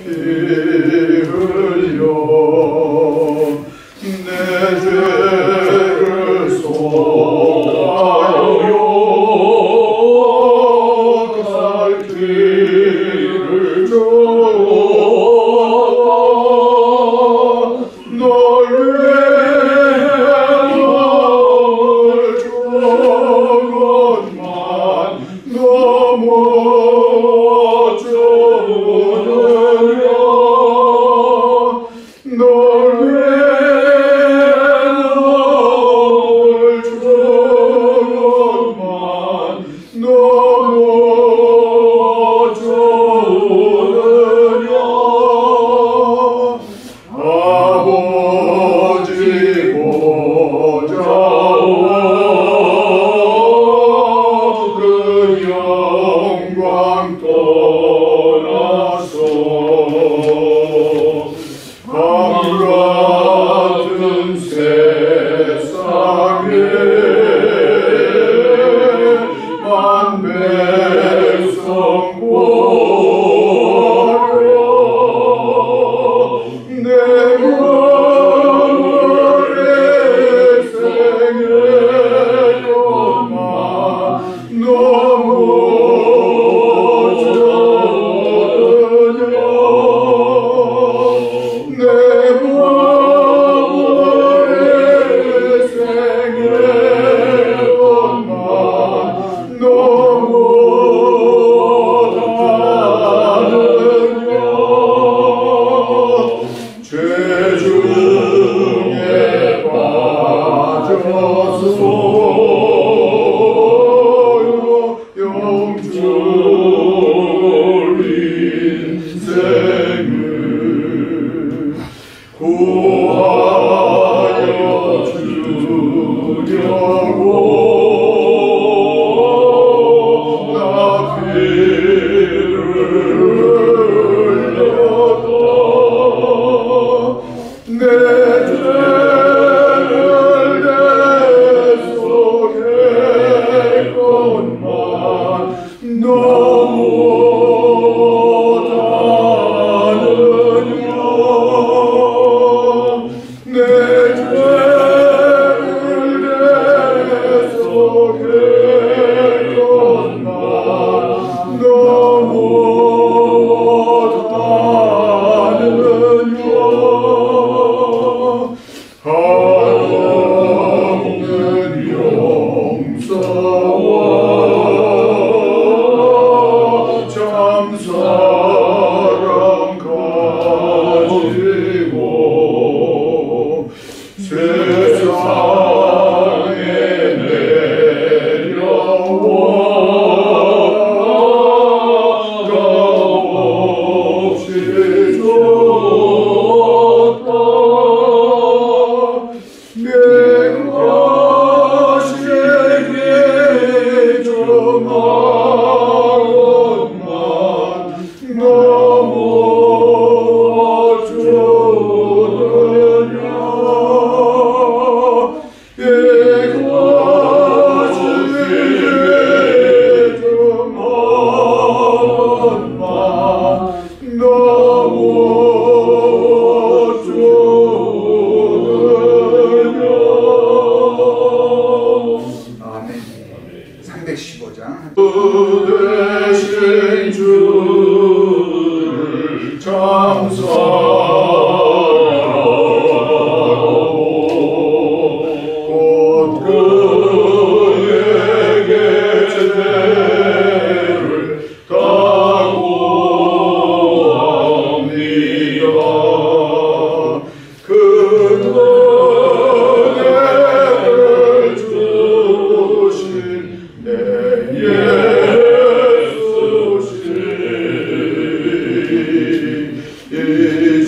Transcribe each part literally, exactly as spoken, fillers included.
예수시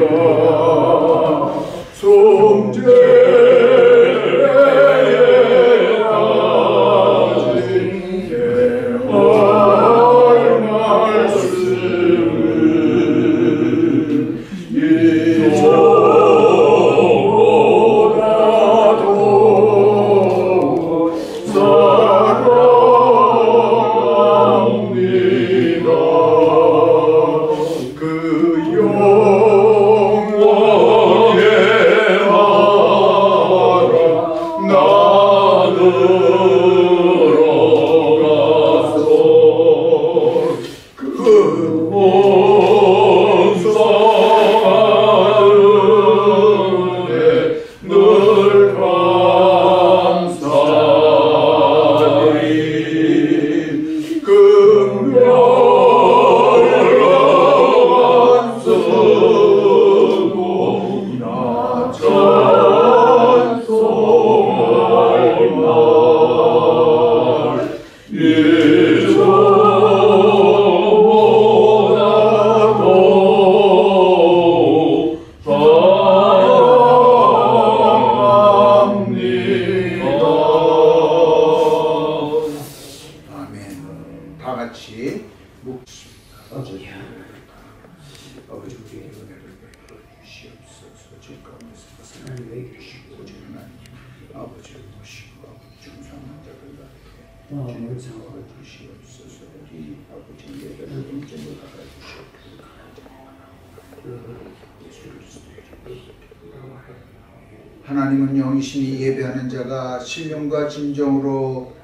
하나님은 영이시니 예배하는 자가 신령과 진정으로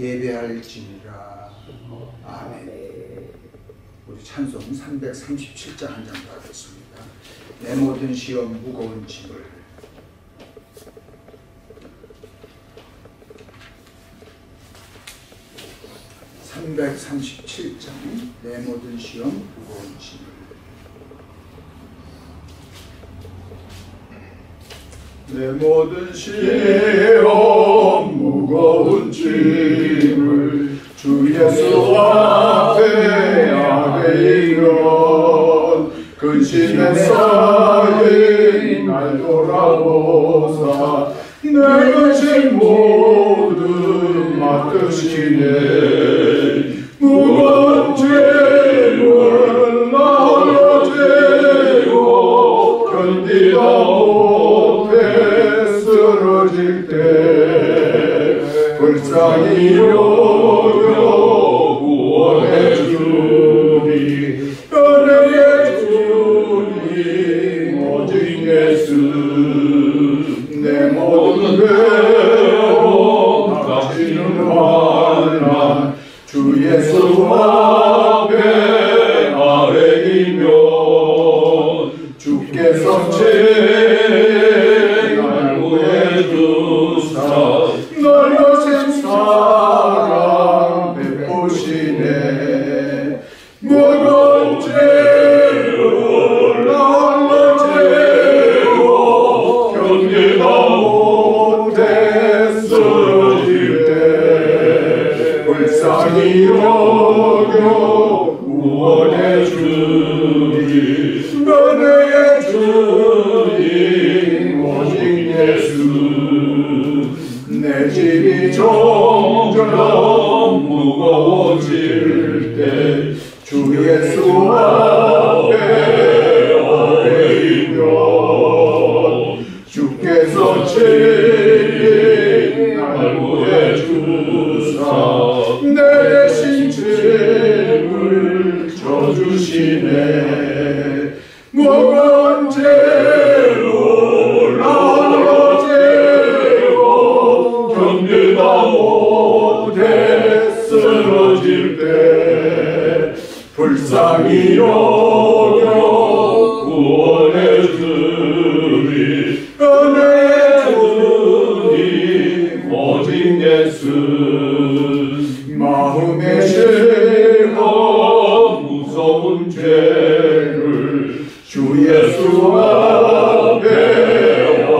예배할지니라. 아멘. 우리 찬송 삼백삼십칠 장 한 장 받겠습니다. 내 모든 시험 무거운 짐을. 삼백삼십칠 장 내 모든 시험 무거운 짐을. 내 모든 시험 무거운 짐을 주 예수 앞에 아뢰이건 근심에 쌓인 날 돌아보사 내 근심 모두 맡으시네. 무거운 짐을 나로 재고 견디다 쓰러질 때 불쌍히 여겨 구원해 주니 은혜의 주님 오직 예수. 내 모든 괴로움 닥치는 환난 주 예수 앞에 아뢰이면 주께서 제 넓으신 사랑 베푸시네. 무거운 죄를 날로 재고 견디다 못해 쓰러질 때 불쌍히 여겨 구원해 주니 은혜의 주님 오직 예수. 내 짐이 점점 무거워질 때 주 예수 앞에 아뢰이면 주께서 친히 날 구해 주사 내 대신 죄를 져주시네. 무거운 죄를 나로 재고 견디다 못해 쓰러질 때 불쌍히 여겨 구원해 주니 은혜의 주님 오직 예수. 마음의 시험 무서운 죄를 주 예수 앞에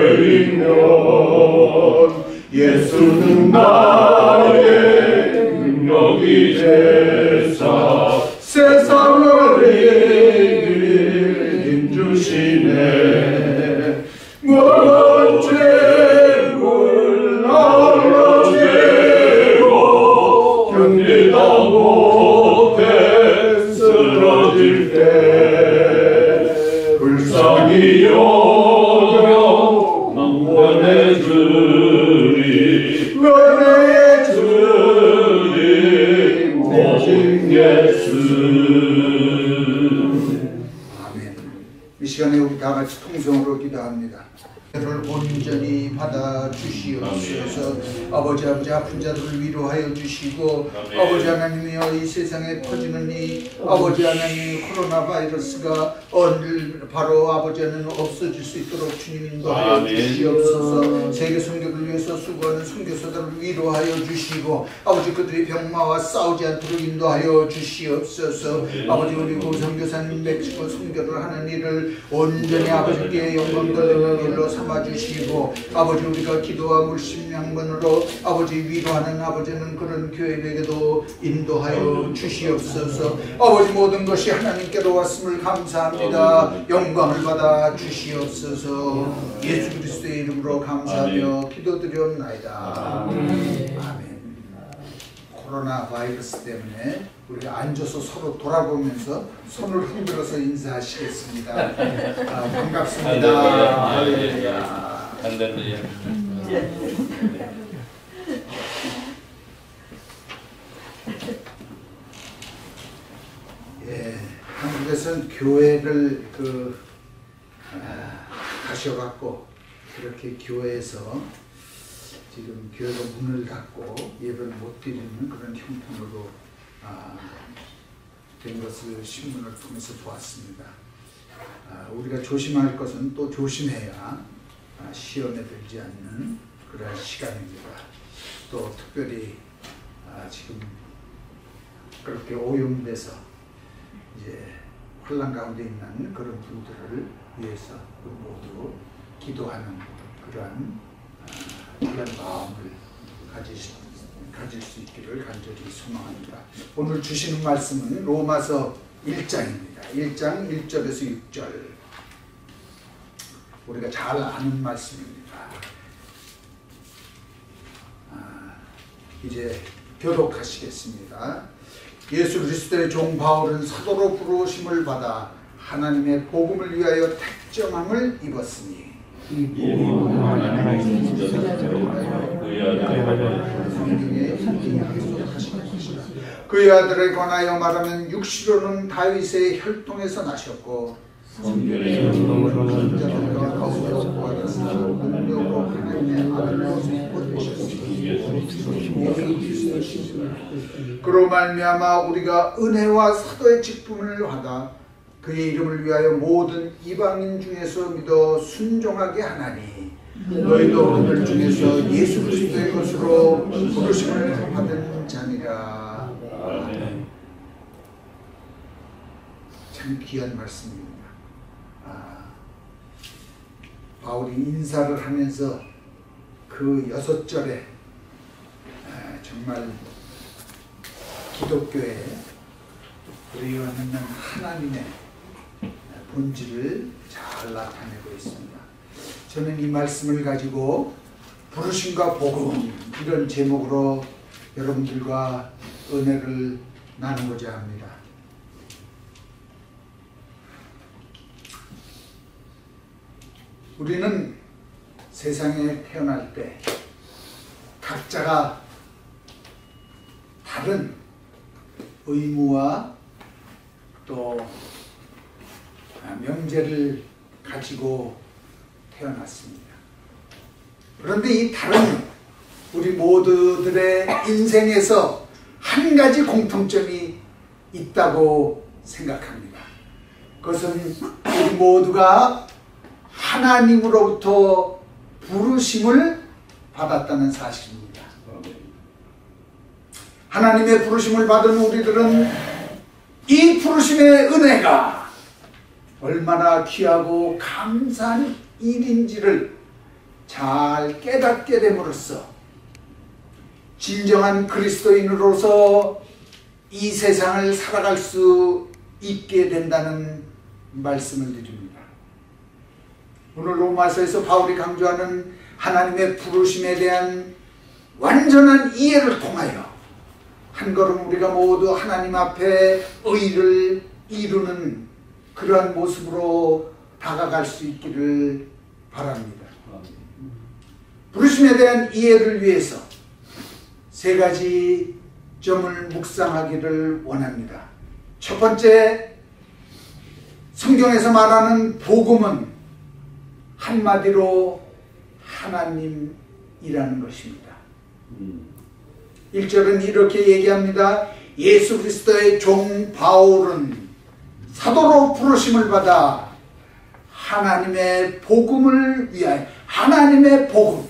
아뢰이면 예수는 나의 능력이 되사 세상을 이길 힘주시 하시네. 먼 죄물 나눠지고 견디다 못해 쓰러질 때 불쌍히 여겨 망원해 주리 은혜의 주님 오직 예수. 아멘. 이 시간에 우리 다 같이 통성으로 기도합니다. 를 온전히 받아 주시옵소서. 아버지 아버지 아픈 자들을 위로하여 주시고 아멘. 아버지 하나님이여 이 세상에 퍼지는 이 아버지 하나님 코로나 바이러스가 오늘 바로 아버지는 없어질 수 있도록 주님 인도하여 아멘. 주시옵소서. 세계 선교를 위해서 수고하는 선교사들을 위로하여 주시고 아버지 그들이 병마와 싸우지 않도록 인도하여 주시옵소서. 아멘. 아버지 우리 고선교사님 멕시코 선교를 하는 일을 온전히 아버지께 영광 돌리는 일로 삼아주시고 아버지 우리가 기도와 물심양면으로 아버지 위로하는 아버지는 그런 교회에게도 인도하여 주시옵소서. 아버지 모든 것이 하나님께로 왔음을 감사합니다. 영광을 받아 주시옵소서. 예수 그리스도의 이름으로 감사하며 기도드리옵나이다. 아멘. 아멘. 코로나 바이러스 때문에 우리가 앉아서 서로 돌아보면서 손을 흔들어서 인사하시겠습니다. 아, 반갑습니다. 할렐루야. 할렐루야. 예, 한국에서는 교회를 그 아, 가셔갖고 그렇게 교회에서 지금 교회가 문을 닫고 예배를 못 드리는 그런 형편으로 아, 된 것을 신문을 통해서 보았습니다. 아, 우리가 조심할 것은 또 조심해야 아, 시험에 들지 않는 그런 시간입니다. 또 특별히 아, 지금 그렇게 오염돼서 이제 혼란 가운데 있는 그런 분들을 위해서 모두 기도하는 그러한 아, 그런 마음을 가지시, 가질 수 있기를 간절히 소망합니다. 오늘 주시는 말씀은 로마서 일 장입니다. 일 장 일 절에서 육 절. 우리가 잘 아는 말씀입니다. 아, 이제 교독하시겠습니다. 예수 그리스도의 종 바울은 사도로 부르심을 받아 하나님의 복음을 위하여 택정함을 입었으니 이 복음은 하나님의 그의 아들에 관하여 말하면 육시로는 다윗의 혈통에서 나셨고 성경의 능력으로는 자들과 가운데서 구하였으나 능력으로 하나님의 아들로 되셨으니 그로 말미암아 우리가 은혜와 사도의 직분을 받아 그의 이름을 위하여 모든 이방인 중에서 믿어 순종하게 하나니 너희도 그들 중에서 예수 그리스도의 것으로 부르심을 받은 자니라. 아멘. 참 귀한 말씀입니다. 아, 바울이 인사를 하면서 그 여섯 절에 아, 정말 기독교에 우리와 있는 하나님의 본질을 잘 나타내고 있습니다. 저는 이 말씀을 가지고 부르심과 복음 이런 제목으로 여러분들과 은혜를 나누고자 합니다. 우리는 세상에 태어날 때 각자가 다른 의무와 또 명제를 가지고 태어났습니다. 그런데 이 다른 우리 모두들의 인생에서 한 가지 공통점이 있다고 생각합니다. 그것은 우리 모두가 하나님으로부터 부르심을 받았다는 사실입니다. 하나님의 부르심을 받은 우리들은 이 부르심의 은혜가 얼마나 귀하고 감사한 일인지를 잘 깨닫게 됨으로써 진정한 그리스도인으로서 이 세상을 살아갈 수 있게 된다는 말씀을 드립니다. 오늘 로마서에서 바울이 강조하는 하나님의 부르심에 대한 완전한 이해를 통하여 한 걸음 우리가 모두 하나님 앞에 의를 이루는 그러한 모습으로 다가갈 수 있기를 바랍니다. 부르심에 대한 이해를 위해서 세 가지 점을 묵상하기를 원합니다. 첫 번째, 성경에서 말하는 복음은 한마디로 하나님이라는 것입니다. 일 절은 이렇게 얘기합니다. 예수 그리스도의 종 바울은 사도로 부르심을 받아 하나님의 복음을 위하여, 하나님의 복음을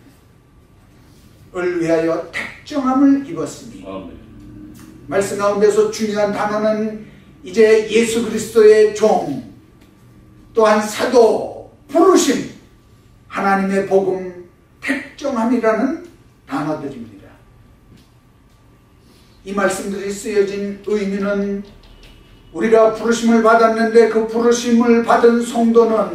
위하여 택정함을 입었으니. 아멘. 말씀 가운데서 중요한 단어는 이제 예수 그리스도의 종, 또한 사도, 부르심, 하나님의 복음, 택정함이라는 단어들입니다. 이 말씀들이 쓰여진 의미는 우리가 부르심을 받았는데 그 부르심을 받은 성도는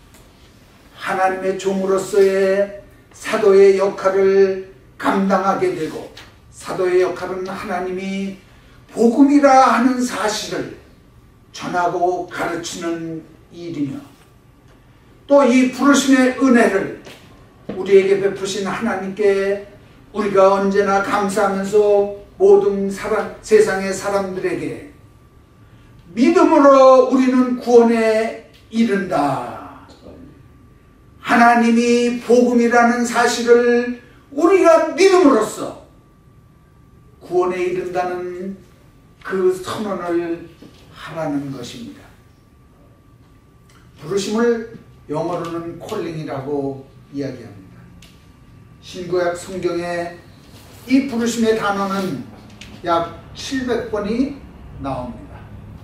하나님의 종으로서의 사도의 역할을 감당하게 되고, 사도의 역할은 하나님이 복음이라 하는 사실을 전하고 가르치는 일이며, 또 이 부르심의 은혜를 우리에게 베푸신 하나님께 우리가 언제나 감사하면서 모든 사람, 세상의 사람들에게 믿음으로 우리는 구원에 이른다. 하나님이 복음이라는 사실을 우리가 믿음으로써 구원에 이른다는 그 선언을 하라는 것입니다. 부르심을 영어로는 콜링이라고 이야기합니다. 신구약 성경에 이 부르심의 단어는 약 칠백 번이 나옵니다.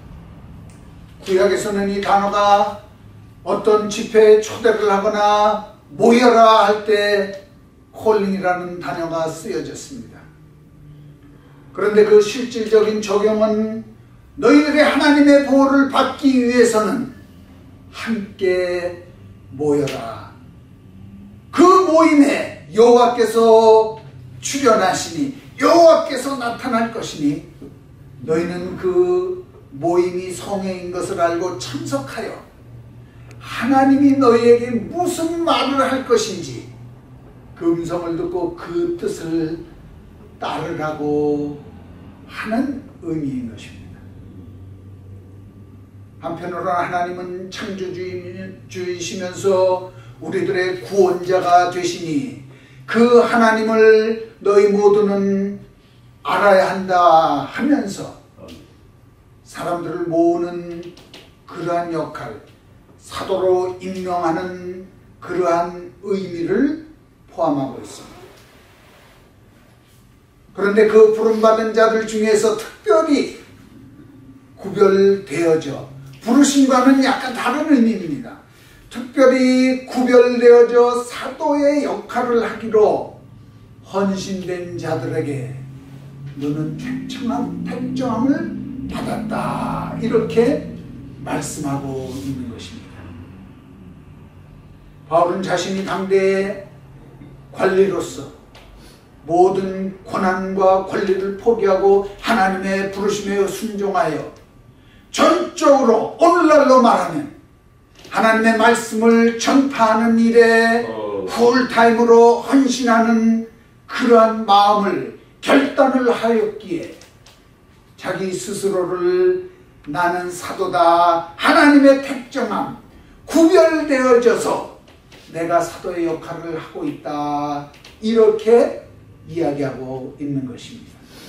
구약에서는 이 단어가 어떤 집회에 초대를 하거나 모여라 할 때 콜링이라는 단어가 쓰여졌습니다. 그런데 그 실질적인 적용은 너희들이 하나님의 보호를 받기 위해서는 함께 모여라. 그 모임에 여호와께서 출현하시니, 여호와께서 나타날 것이니 너희는 그 모임이 성회인 것을 알고 참석하여 하나님이 너희에게 무슨 말을 할 것인지 그 음성을 듣고 그 뜻을 따르라고 하는 의미인 것입니다. 한편으로는 하나님은 창조주이시면서 우리들의 구원자가 되시니 그 하나님을 너희 모두는 알아야 한다 하면서 사람들을 모으는 그러한 역할, 사도로 임명하는 그러한 의미를 포함하고 있습니다. 그런데 그 부름받은 자들 중에서 특별히 구별되어져, 부르심과는 약간 다른 의미입니다. 특별히 구별되어져 사도의 역할을 하기로 헌신된 자들에게 너는 택정함, 택정함을 받았다. 이렇게 말씀하고 있는 것입니다. 바울은 자신이 당대의 관리로서 모든 권한과 권리를 포기하고 하나님의 부르심에 순종하여 전적으로, 오늘날로 말하면 하나님의 말씀을 전파하는 일에 풀타임으로 헌신하는 그러한 마음을, 결단을 하였기에 자기 스스로를 나는 사도다, 하나님의 택정함, 구별되어져서 내가 사도의 역할을 하고 있다, 이렇게 이야기하고 있는 것입니다.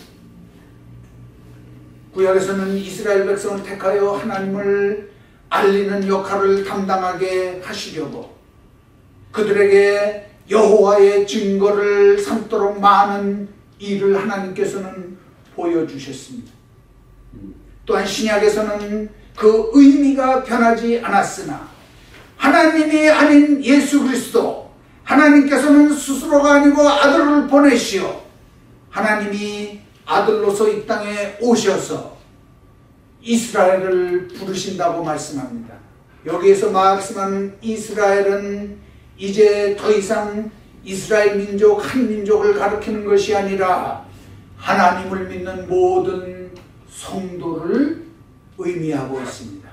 구약에서는 이스라엘 백성을 택하여 하나님을 알리는 역할을 담당하게 하시려고 그들에게 여호와의 증거를 삼도록 많은 일을 하나님께서는 보여주셨습니다. 또한 신약에서는 그 의미가 변하지 않았으나 하나님이 아닌 예수 그리스도, 하나님께서는 스스로가 아니고 아들을 보내시어 하나님이 아들로서 이 땅에 오셔서 이스라엘을 부르신다고 말씀합니다. 여기에서 말씀하는 이스라엘은 이제 더 이상 이스라엘 민족 한 민족을 가리키는 것이 아니라 하나님을 믿는 모든 성도를 의미하고 있습니다.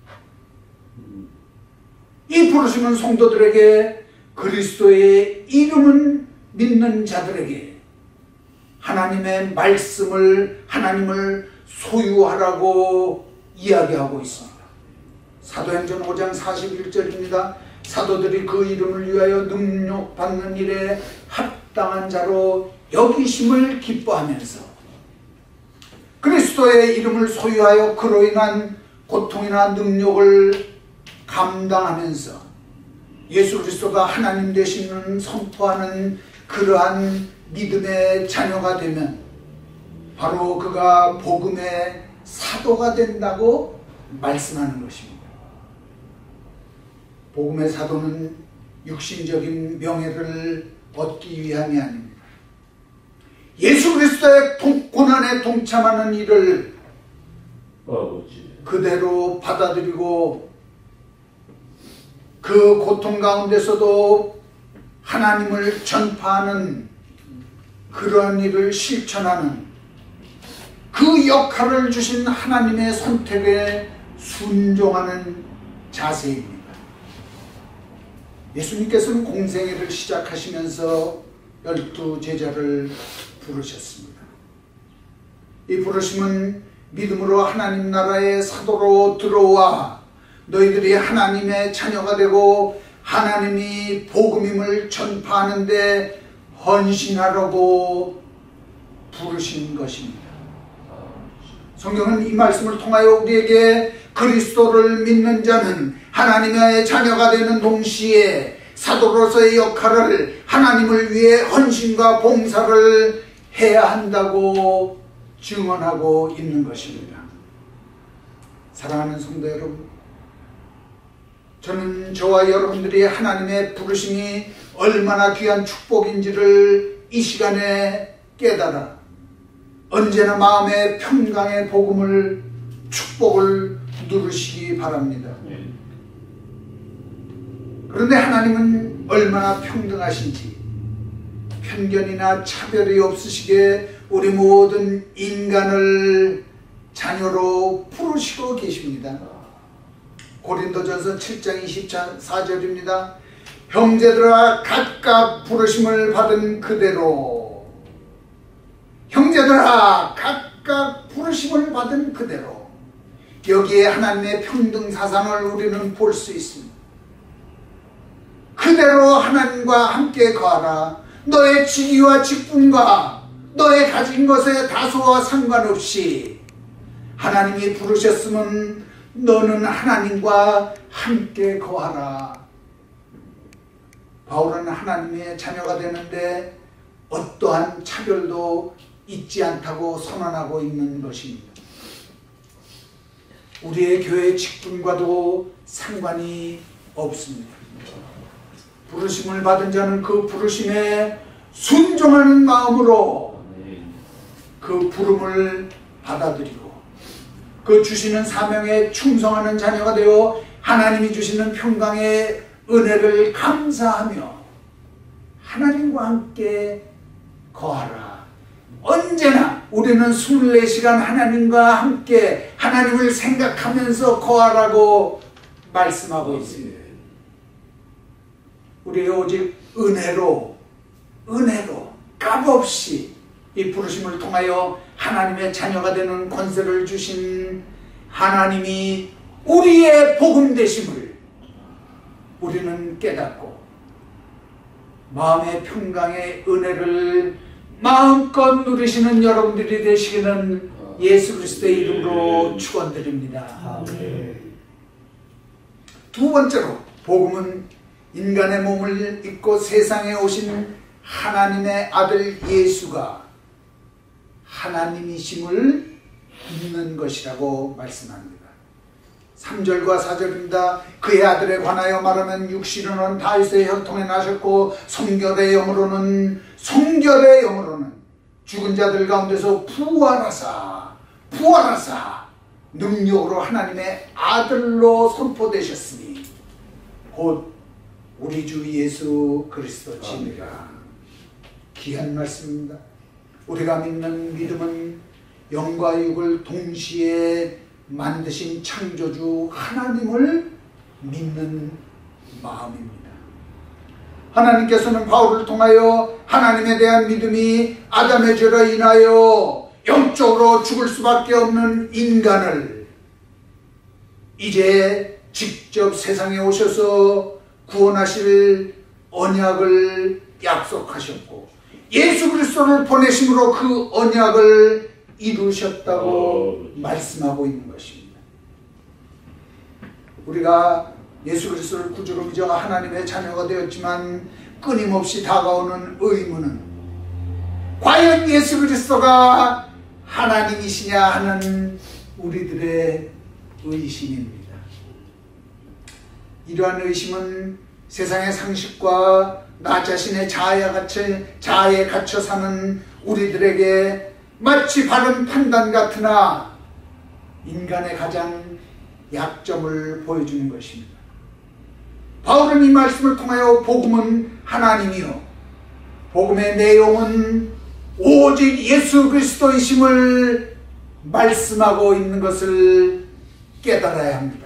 이 부르심은 성도들에게 그리스도의 이름을 믿는 자들에게 하나님의 말씀을 하나님을 소유하라고 이야기하고 있습니다. 사도행전 오 장 사십일 절입니다. 사도들이 그 이름을 위하여 능력받는 일에 합당한 자로 여기심을 기뻐하면서 그리스도의 이름을 소유하여 그로 인한 고통이나 능력을 감당하면서 예수 그리스도가 하나님 되시는 선포하는 그러한 믿음의 자녀가 되면 바로 그가 복음의 사도가 된다고 말씀하는 것입니다. 복음의 사도는 육신적인 명예를 얻기 위함이 아닙니다. 예수 그리스도의 고난에 동참하는 일을 그대로 받아들이고 그 고통 가운데서도 하나님을 전파하는 그런 일을 실천하는 그 역할을 주신 하나님의 선택에 순종하는 자세입니다. 예수님께서는 공생애를 시작하시면서 열두 제자를 부르셨습니다. 이 부르심은 믿음으로 하나님 나라의 사도로 들어와 너희들이 하나님의 자녀가 되고 하나님이 복음임을 전파하는 데 헌신하라고 부르신 것입니다. 성경은 이 말씀을 통하여 우리에게 그리스도를 믿는 자는 하나님의 자녀가 되는 동시에 사도로서의 역할을 하나님을 위해 헌신과 봉사를 해야 한다고 증언하고 있는 것입니다. 사랑하는 성도 여러분, 저는 저와 여러분들이 하나님의 부르심이 얼마나 귀한 축복인지를 이 시간에 깨달아 언제나 마음의 평강의 복음을 축복을 누르시기 바랍니다. 그런데 하나님은 얼마나 평등하신지 편견이나 차별이 없으시게 우리 모든 인간을 자녀로 부르시고 계십니다. 고린도전서 칠 장 이십사 절입니다. 형제들아 각각 부르심을 받은 그대로 형제들아 각각 부르심을 받은 그대로 여기에 하나님의 평등 사상을 우리는 볼 수 있습니다. 그대로 하나님과 함께 거하라. 너의 직위와 직분과 너의 가진 것의 다소와 상관없이 하나님이 부르셨으면 너는 하나님과 함께 거하라. 바울은 하나님의 자녀가 되는데 어떠한 차별도 있지 않다고 선언하고 있는 것입니다. 우리의 교회 직분과도 상관이 없습니다. 부르심을 받은 자는 그 부르심에 순종하는 마음으로 그 부름을 받아들이고 그 주시는 사명에 충성하는 자녀가 되어 하나님이 주시는 평강의 은혜를 감사하며 하나님과 함께 거하라. 언제나 우리는 이십사 시간 하나님과 함께 하나님을 생각하면서 거하라고 말씀하고 있습니다. 우리가 오직 은혜로 은혜로 값없이 이 부르심을 통하여 하나님의 자녀가 되는 권세를 주신 하나님이 우리의 복음 되심을 우리는 깨닫고 마음의 평강의 은혜를 마음껏 누리시는 여러분들이 되시기는 예수 그리스도의 이름으로 축원드립니다. 두 번째로 복음은 인간의 몸을 입고 세상에 오신 하나님의 아들 예수가 하나님이심을 믿는 것이라고 말씀합니다. 삼 절과 사 절입니다. 그의 아들에 관하여 말하면 육신으로는 다윗의 혈통에 나셨고 성결의 영으로는 성결의 영으로는 죽은 자들 가운데서 부활하사 부활하사 능력으로 하나님의 아들로 선포되셨으니 곧 우리 주 예수 그리스도시니라. 귀한 말씀입니다. 우리가 믿는 믿음은 영과 육을 동시에 만드신 창조주 하나님을 믿는 마음입니다. 하나님께서는 바울을 통하여 하나님에 대한 믿음이 아담의 죄로 인하여 영적으로 죽을 수밖에 없는 인간을 이제 직접 세상에 오셔서 구원하실 언약을 약속하셨고 예수 그리스도를 보내심으로 그 언약을 이루셨다고 말씀하고 있는 것입니다. 우리가 예수 그리스도를 구주로 믿어 하나님의 자녀가 되었지만 끊임없이 다가오는 의문은 과연 예수 그리스도가 하나님이시냐 하는 우리들의 의심입니다. 이러한 의심은 세상의 상식과 나 자신의 자아에 갇혀, 자아에 갇혀 사는 우리들에게 마치 바른 판단 같으나 인간의 가장 약점을 보여주는 것입니다. 바울은 이 말씀을 통하여 복음은 하나님이요 복음의 내용은 오직 예수 그리스도이심을 말씀하고 있는 것을 깨달아야 합니다.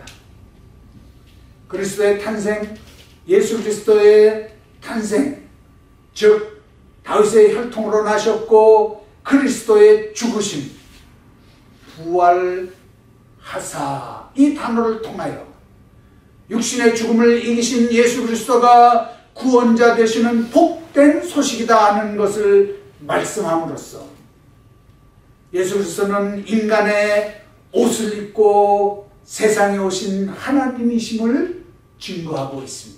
그리스도의 탄생, 예수 그리스도의 탄생, 즉 다윗의 혈통으로 나셨고 그리스도의 죽으심, 부활하사 이 단어를 통하여 육신의 죽음을 이기신 예수 그리스도가 구원자 되시는 복된 소식이다 하는 것을 말씀함으로써 예수 그리스도는 인간의 옷을 입고 세상에 오신 하나님이심을 증거하고 있습니다.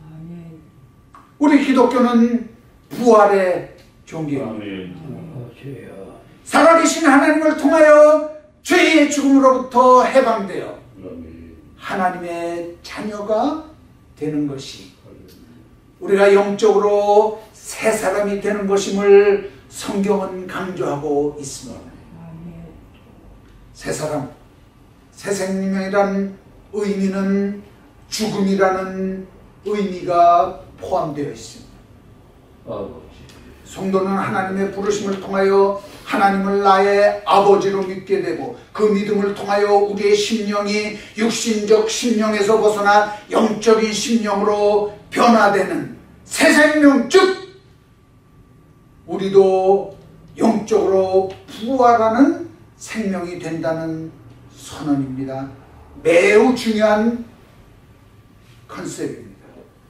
우리 기독교는 부활의 종교입니다. 살아계신 하나님을 통하여 죄의 죽음으로부터 해방되어 하나님의 자녀가 되는 것이 우리가 영적으로 새 사람이 되는 것임을 성경은 강조하고 있습니다. 새 사람, 새 생명이라는 의미는 죽음이라는 의미가 포함되어 있습니다. 성도는 하나님의 부르심을 통하여 하나님을 나의 아버지로 믿게 되고 그 믿음을 통하여 우리의 심령이 육신적 심령에서 벗어나 영적인 심령으로 변화되는 새 생명, 즉 우리도 영적으로 부활하는 생명이 된다는 선언입니다. 매우 중요한 컨셉입니다.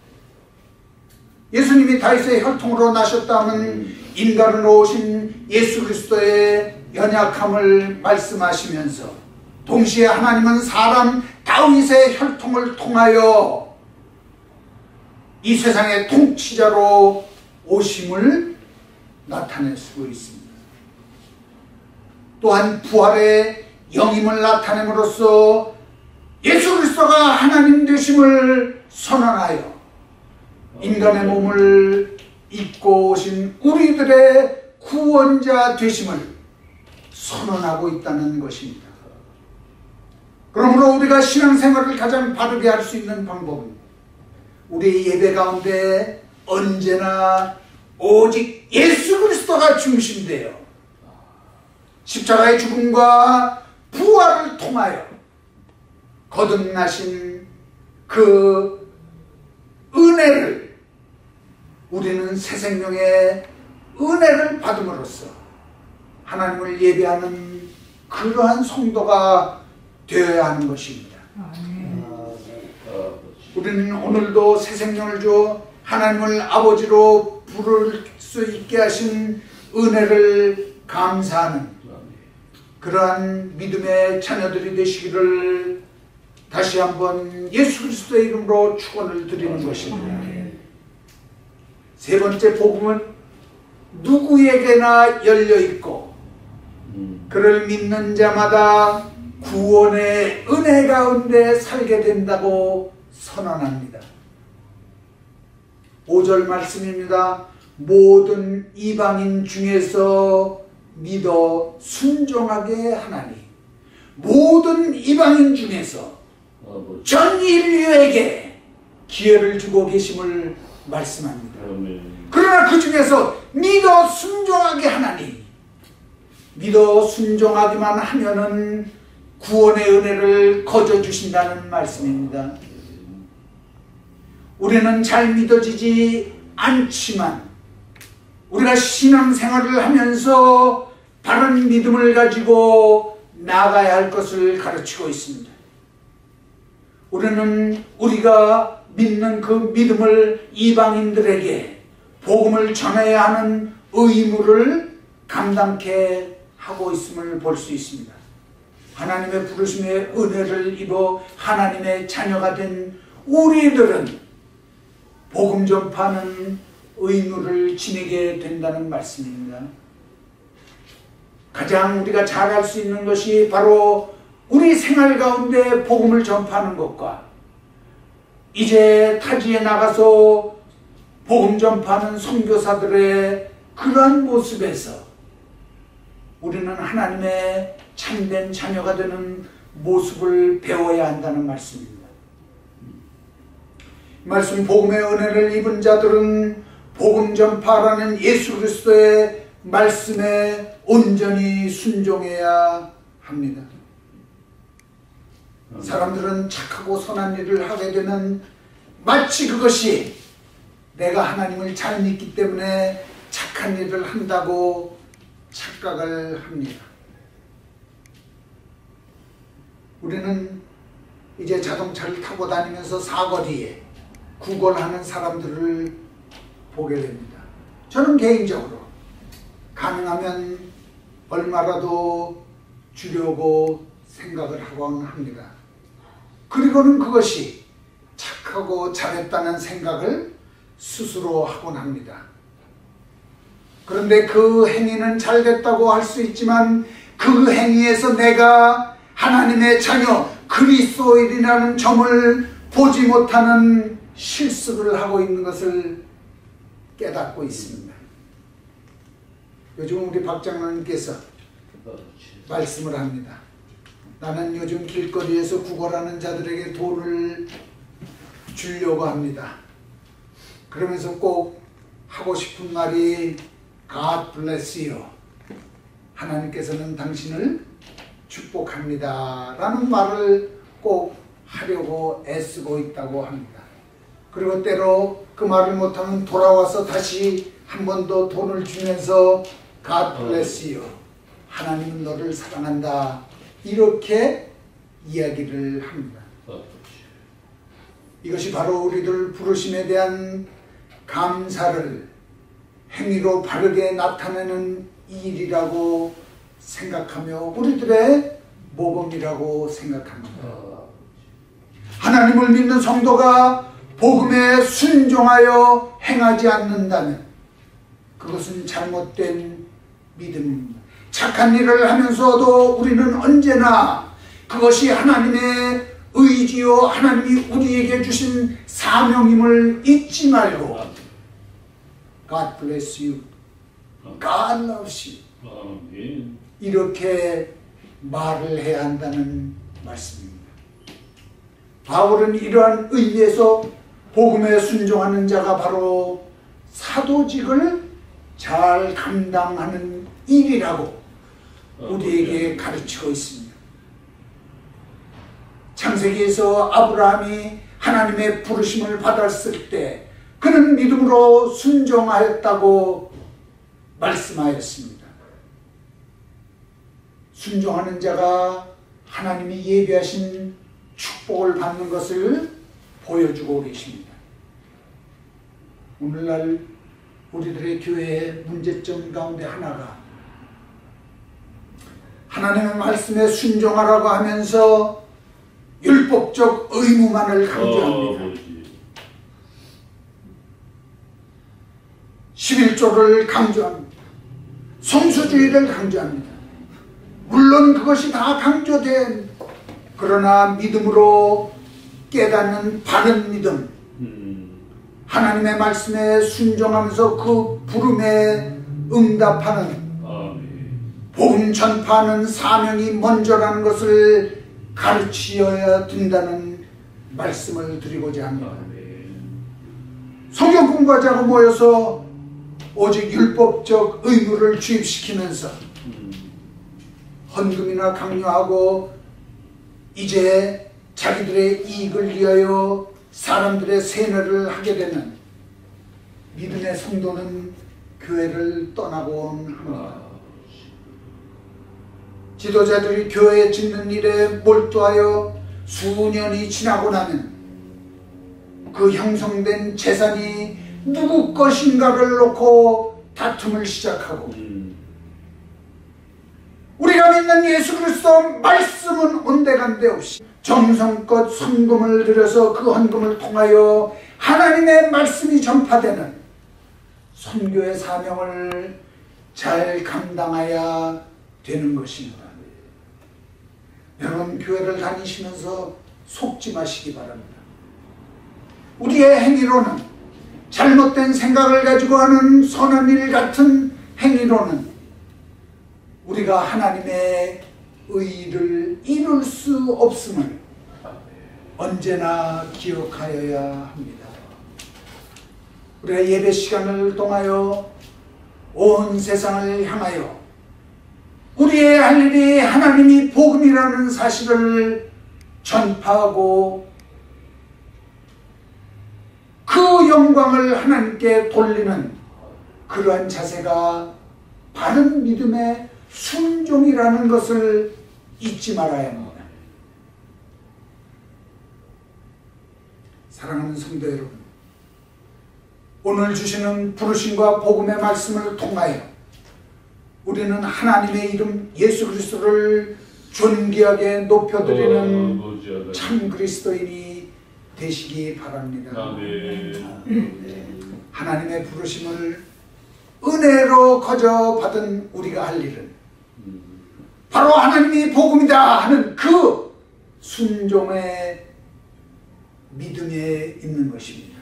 예수님이 다윗의 혈통으로 나셨다면 인간으로 오신 예수 그리스도의 연약함을 말씀하시면서 동시에 하나님은 사람 다윗의 혈통을 통하여 이 세상의 통치자로 오심을 나타내고 있습니다. 또한 부활의 영임을 나타냄으로써 예수 그리스도가 하나님 되심을 선언하여 인간의 몸을 입고 오신 우리들의 구원자 되심을 선언하고 있다는 것입니다. 그러므로 우리가 신앙생활을 가장 바르게 할 수 있는 방법은 우리 예배 가운데 언제나 오직 예수 그리스도가 중심되어 십자가의 죽음과 부활을 통하여 거듭나신 그 은혜를 우리는 새 생명의 은혜를 받음으로써 하나님을 예배하는 그러한 성도가 되어야 하는 것입니다. 우리는 오늘도 새 생명을 줘 하나님을 아버지로 부를 수 있게 하신 은혜를 감사하는 그러한 믿음의 자녀들이 되시기를 다시 한번 예수 그리스도의 이름으로 축원을 드리는 것입니다. 세 번째 복음은 누구에게나 열려있고 그를 믿는 자마다 구원의 은혜 가운데 살게 된다고 선언합니다. 오 절 말씀입니다. 모든 이방인 중에서 믿어 순종하게 하나니 모든 이방인 중에서 아버지. 전 인류에게 기회를 주고 계심을 말씀합니다. 아멘. 그러나 그 중에서 믿어 순종하게 하나니, 믿어 순종하기만 하면은 구원의 은혜를 거저 주신다는 말씀입니다. 우리는 잘 믿어지지 않지만 우리가 신앙생활을 하면서 바른 믿음을 가지고 나아가야 할 것을 가르치고 있습니다. 우리는 우리가 믿는 그 믿음을 이방인들에게 복음을 전해야 하는 의무를 감당케 하고 있음을 볼 수 있습니다. 하나님의 부르심의 은혜를 입어 하나님의 자녀가 된 우리들은 복음 전파하는 의무를 지니게 된다는 말씀입니다. 가장 우리가 잘할 수 있는 것이 바로 우리 생활 가운데 복음을 전파하는 것과 이제 타지에 나가서 복음 전파하는 선교사들의 그러한 모습에서 우리는 하나님의 참된 자녀가 되는 모습을 배워야 한다는 말씀입니다. 이 말씀, 복음의 은혜를 입은 자들은 복음 전파라는 예수 그리스도의 말씀에 온전히 순종해야 합니다. 사람들은 착하고 선한 일을 하게 되면 마치 그것이 내가 하나님을 잘 믿기 때문에 착한 일을 한다고 착각을 합니다. 우리는 이제 자동차를 타고 다니면서 사거리에 구걸하는 사람들을 보게 됩니다. 저는 개인적으로 가능하면 얼마라도 주려고 생각을 하곤 합니다. 그리고는 그것이 착하고 잘했다는 생각을 스스로 하곤 합니다. 그런데 그 행위는 잘됐다고 할 수 있지만 그 행위에서 내가 하나님의 자녀 그리스도인이라는 점을 보지 못하는 실수를 하고 있는 것을 깨닫고 있습니다. 요즘 우리 박장로님께서 말씀을 합니다. 나는 요즘 길거리에서 구걸하는 자들에게 돈을 주려고 합니다. 그러면서 꼭 하고 싶은 말이 God bless you. 하나님께서는 당신을 축복합니다. 라는 말을 꼭 하려고 애쓰고 있다고 합니다. 그리고 때로 그 말을 못하면 돌아와서 다시 한 번 더 돈을 주면서 God bless you. 하나님은 너를 사랑한다. 이렇게 이야기를 합니다. 이것이 바로 우리들 부르심에 대한 감사를 행위로 바르게 나타내는 일이라고 생각하며 우리들의 모범이라고 생각합니다. 하나님을 믿는 성도가 복음에 순종하여 행하지 않는다면 그것은 잘못된 믿음입니다. 착한 일을 하면서도 우리는 언제나 그것이 하나님의 의지요 하나님이 우리에게 주신 사명임을 잊지 말고 God bless you. God loves you. 이렇게 말을 해야 한다는 말씀입니다. 바울은 이러한 의미에서 복음에 순종하는 자가 바로 사도직을 잘 감당하는 일이라고 우리에게 가르치고 있습니다. 창세기에서 아브라함이 하나님의 부르심을 받았을 때 그는 믿음으로 순종하였다고 말씀하였습니다. 순종하는 자가 하나님이 예비하신 축복을 받는 것을 보여주고 계십니다. 오늘날 우리들의 교회의 문제점 가운데 하나가 하나님의 말씀에 순종하라고 하면서 율법적 의무만을 강조합니다. 십일조를 강조합니다. 성수주의를 강조합니다. 물론 그것이 다 강조된 그러나 믿음으로 깨닫는 바른 믿음, 하나님의 말씀에 순종하면서 그 부름에 응답하는 복음 전파하는 사명이 먼저라는 것을 가르치어야 된다는 말씀을 드리고자 합니다. 성경 공부하지 않고 모여서 오직 율법적 의무를 주입시키면서 헌금이나 강요하고 이제 자기들의 이익을 위하여 사람들의 세뇌를 하게 되는 믿음의 성도는 교회를 떠나곤 합니다. 지도자들이 교회 짓는 일에 몰두하여 수년이 지나고 나면 그 형성된 재산이 누구 것인가를 놓고 다툼을 시작하고, 우리가 믿는 예수 그리스도 말씀은 온데간데 없이 정성껏 헌금을 들여서 그 헌금을 통하여 하나님의 말씀이 전파되는 선교의 사명을 잘 감당해야 되는 것입니다. 여러분, 교회를 다니시면서 속지 마시기 바랍니다. 우리의 행위로는, 잘못된 생각을 가지고 하는 선한 일 같은 행위로는 우리가 하나님의 의를 이룰 수 없음을 언제나 기억하여야 합니다. 우리가 예배 시간을 통하여 온 세상을 향하여 우리의 할 일이 하나님이 복음이라는 사실을 전파하고 그 영광을 하나님께 돌리는 그러한 자세가 바른 믿음의 순종이라는 것을 잊지 말아야 합니다. 사랑하는 성도 여러분, 오늘 주시는 부르심과 복음의 말씀을 통하여 우리는 하나님의 이름 예수 그리스도를 존귀하게 높여드리는 참 그리스도인이 되시기 바랍니다. 하나님의 부르심을 은혜로 거저 받은 우리가 할 일은 바로 하나님이 복음이다 하는 그 순종의 믿음에 있는 것입니다.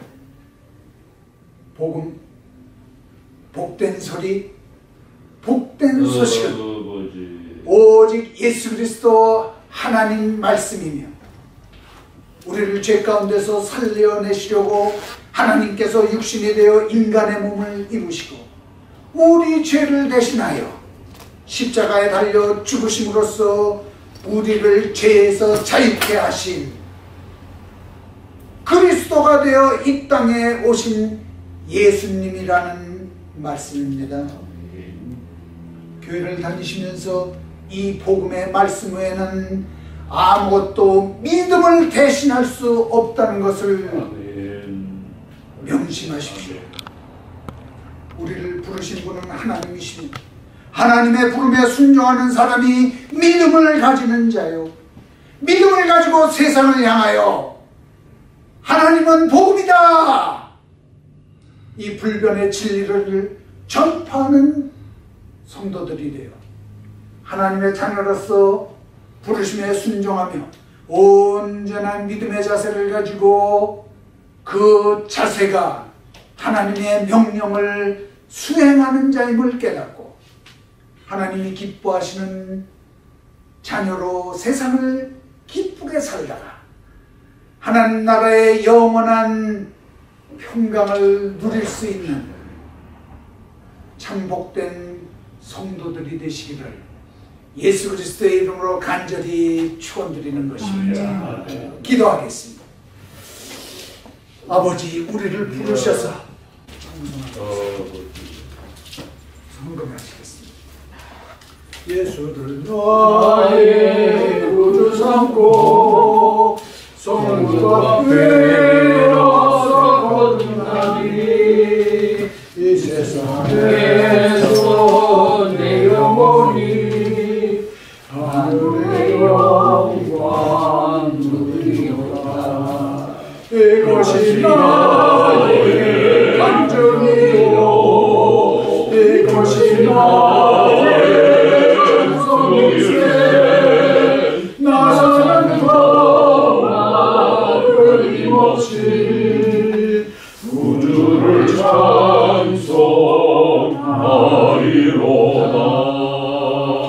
복음, 복된 소리, 복된 소식은 오직 예수 그리스도 하나님 말씀이며, 우리를 죄 가운데서 살려내시려고 하나님께서 육신이 되어 인간의 몸을 입으시고 우리 죄를 대신하여 십자가에 달려 죽으심으로써 우리를 죄에서 자유케 하신 그리스도가 되어 이 땅에 오신 예수님이라는 말씀입니다. 교회를 다니시면서 이 복음의 말씀 외에는 아무것도 믿음을 대신할 수 없다는 것을 명심하십시오. 우리를 부르신 분은 하나님이십니다. 하나님의 부름에 순종하는 사람이 믿음을 가지는 자요, 믿음을 가지고 세상을 향하여 하나님은 복음이다, 이 불변의 진리를 전파하는 성도들이 되어 하나님의 자녀로서 부르심에 순종하며 온전한 믿음의 자세를 가지고 그 자세가 하나님의 명령을 수행하는 자임을 깨닫고 하나님이 기뻐하시는 자녀로 세상을 기쁘게 살다가 하나님 나라의 영원한 평강을 누릴 수 있는 참 복된 성도들이 되시기를 예수 그리스도의 이름으로 간절히 축원드리는 것입니다. 기도하겠습니다. 아버지, 우리를 부르셔서 성금하시겠습니다. 예수를 나의 구주 삼고 성과 되어서 거듭나니 이 세상에서 내 영혼이 하늘의 영광 누리오라. 이것이 나의 간증이요, 이것이 나의 전성일세. 나는 너와 끊임없이 구주를 찬송하리로다.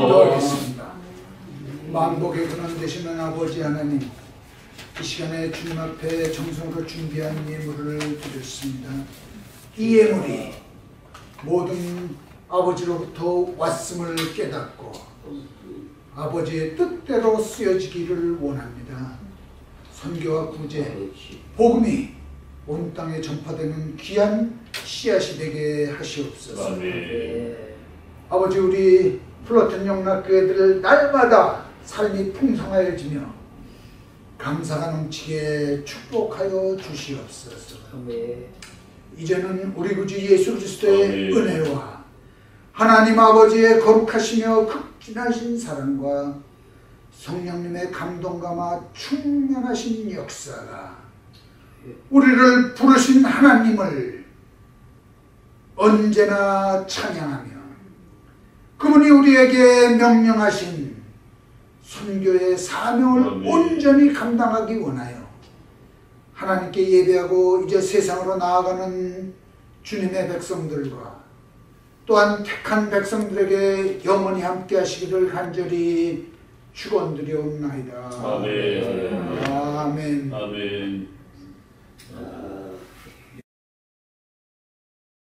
아버지 하나님, 이 시간에 주님 앞에 정성으로 준비한 예물을 드렸습니다. 이 예물이 모든 아버지로부터 왔음을 깨닫고 아버지의 뜻대로 쓰여지기를 원합니다. 선교와 구제, 복음이 온 땅에 전파되는 귀한 씨앗이 되게 하시옵소서. 아멘. 아버지, 우리 플러튼 영락교회들 날마다 삶이 풍성하여지며 감사가 넘치게 축복하여 주시옵소서. 아멘. 이제는 우리 구주 예수 그리스도의 아멘. 은혜와 하나님 아버지의 거룩하시며 극진하신 사랑과 성령님의 감동감화 충만하신 역사가 우리를 부르신 하나님을 언제나 찬양하며 그분이 우리에게 명령하신 선교의 사명을 아멘. 온전히 감당하기 원하여 하나님께 예배하고 이제 세상으로 나아가는 주님의 백성들과 또한 택한 백성들에게 영원히 함께 하시기를 간절히 축원드려옵나이다. 아멘. 아멘. 아멘. 아.